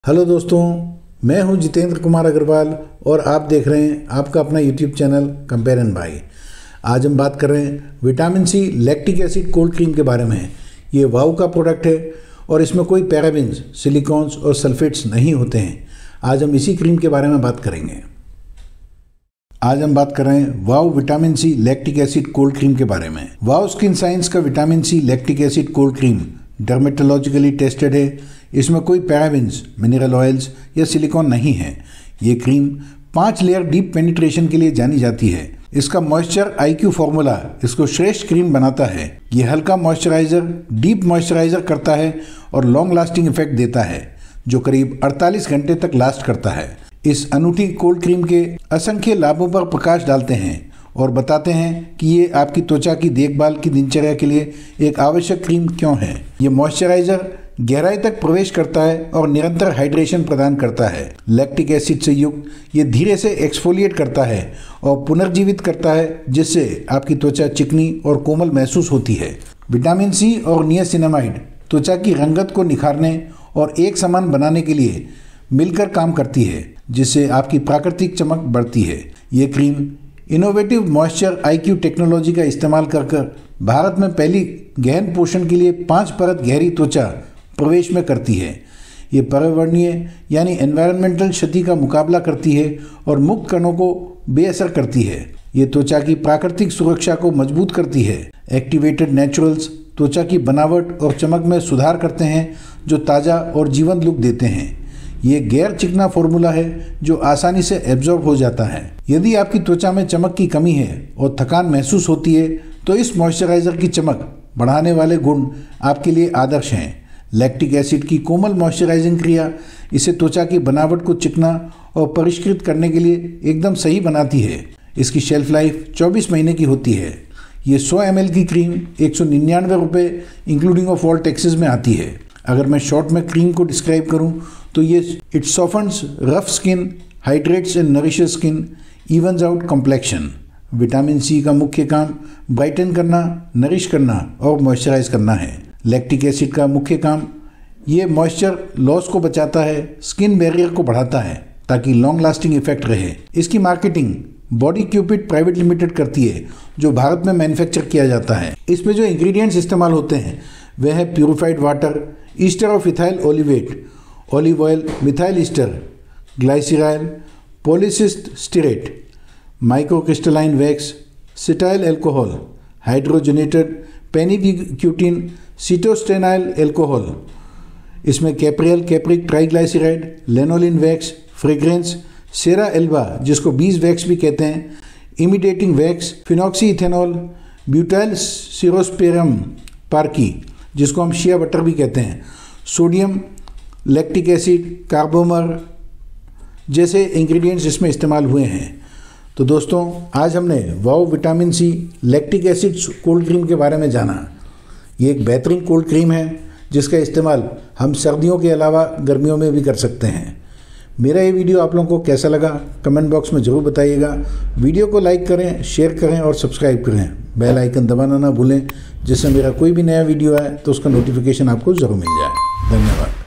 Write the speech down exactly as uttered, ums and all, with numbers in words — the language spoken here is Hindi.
हेलो दोस्तों, मैं हूं जितेंद्र कुमार अग्रवाल और आप देख रहे हैं आपका अपना YouTube channel compare and buy. आज हम बात कर रहे हैं vitamin C lactic acid cold cream के बारे में। ये वाव का प्रोडक्ट है और इसमें कोई पैराबेन्स, सिलिकॉन्स और सल्फेट्स नहीं होते हैं। आज हम इसी क्रीम के बारे में बात करेंगे। आज हम बात कर रहे हैं wow vitamin C lactic acid cold cream के बारे में। वाव स्किन साइंस का vitamin C lactic acid cold cream dermatologically tested है। इसमें कोई पैराबेन्स, मिनरल ऑयल्स या सिलिकॉन नहीं है। ये क्रीम पाँच लेयर डीप पेनिट्रेशन के लिए जानी जाती है। इसका मॉइस्चर आईक्यू फॉर्मूला इसको श्रेष्ठ क्रीम बनाता है। ये हल्का मॉइस्चराइजर, डीप मॉइस्चराइजर करता है और लॉन्ग लास्टिंग इफेक्ट देता है जो करीब अड़तालीस घंटे तक लास्ट करता है। इस अनूठी कोल्ड क्रीम के असंख्य लाभों पर प्रकाश डालते हैं और बताते हैं कि ये आपकी त्वचा की देखभाल की दिनचर्या के लिए एक आवश्यक क्रीम क्यों है। ये मॉइस्चराइजर गहराई तक प्रवेश करता है और निरंतर हाइड्रेशन प्रदान करता है। लैक्टिक एसिड से युक्त ये धीरे से एक्सफोलिएट करता है और पुनर्जीवित करता है, जिससे आपकी त्वचा चिकनी और कोमल महसूस होती है। विटामिन सी और नियासिनामाइड त्वचा की रंगत को निखारने और एक समान बनाने के लिए मिलकर काम करती है, जिससे आपकी प्राकृतिक चमक बढ़ती है। ये cream innovative moisture IQ technology का इस्तेमाल कर कर भारत में पहली गहन पोषण के लिए पाँच परत गहरी त्वचा प्रवेश में करती है। ये पर्यावरणीय यानी एनवायरमेंटल क्षति का मुकाबला करती है और मुक्त कणों को बेअसर करती है। ये त्वचा की प्राकृतिक सुरक्षा को मजबूत करती है। एक्टिवेटेड नेचुरल्स त्वचा की बनावट और चमक में सुधार करते हैं, जो ताज़ा और जीवंत लुक देते हैं। ये गैर चिकना फॉर्मूला है जो आसानी से एब्जॉर्ब हो जाता है। यदि आपकी त्वचा में चमक की कमी है और थकान महसूस होती है तो इस मॉइस्चराइजर की चमक बढ़ाने वाले गुण आपके लिए आदर्श हैं। लैक्टिक एसिड की कोमल मॉइस्चराइजिंग क्रिया इसे त्वचा की बनावट को चिकना और परिष्कृत करने के लिए एकदम सही बनाती है। इसकी शेल्फ लाइफ चौबीस महीने की होती है। ये सौ एम एल की क्रीम एक सौ निन्यानवे रुपये इंक्लूडिंग ऑफ ऑल टैक्सेस में आती है। अगर मैं शॉर्ट में क्रीम को डिस्क्राइब करूं तो ये it softens rough skin, hydrates and nourishes skin, evens out complexion. Vitamin C का मुख्य काम ब्राइटन करना, नरिश करना और मॉइस्चराइज करना है। लैक्टिक एसिड का मुख्य काम ये मॉइस्चर लॉस को बचाता है, स्किन बैरियर को बढ़ाता है ताकि लॉन्ग लास्टिंग इफेक्ट रहे। इसकी marketing Body Cupid private limited करती है, जो भारत में मैन्युफैक्चर किया जाता है। इसमें जो इंग्रेडिएंट्स इस्तेमाल होते हैं वह है purified water, ester of ethyl olivate, olive oil, methyl ester, glyceryl, polycist stearate, microcrystalline wax, cetyl alcohol, hydrogenated पेनिक्यूटिन, सीटोस्टेनाइल एल्कोहल। इसमें caprylic, capric triglyceride, lanolin wax, fragrance, cera alba जिसको बीज वैक्स भी कहते हैं, इमिटेटिंग wax, phenoxyethanol, butyrospermum parkii जिसको हम शिया बटर भी कहते हैं, सोडियम, लैक्टिक एसिड, कार्बोमर जैसे इंग्रेडिएंट्स इसमें इस्तेमाल हुए हैं। तो दोस्तों, आज हमने wow vitamin C lactic acid cold cream के बारे में जाना। ये एक बेहतरीन कोल्ड क्रीम है जिसका इस्तेमाल हम सर्दियों के अलावा गर्मियों में भी कर सकते हैं। मेरा ये वीडियो आप लोगों को कैसा लगा कमेंट बॉक्स में ज़रूर बताइएगा। वीडियो को लाइक करें, शेयर करें और सब्सक्राइब करें। बेल आइकन दबाना ना भूलें, जिससे मेरा कोई भी नया वीडियो आए तो उसका नोटिफिकेशन आपको ज़रूर मिल जाए। धन्यवाद।